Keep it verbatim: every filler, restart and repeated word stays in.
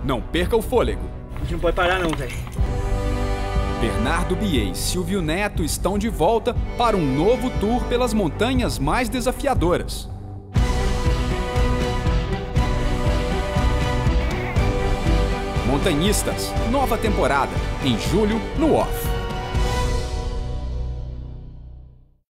Não perca o fôlego. A gente não pode parar não, velho. Bernardo Biei e Silvio Neto estão de volta para um novo tour pelas montanhas mais desafiadoras. Montanhistas, nova temporada, em julho no Off.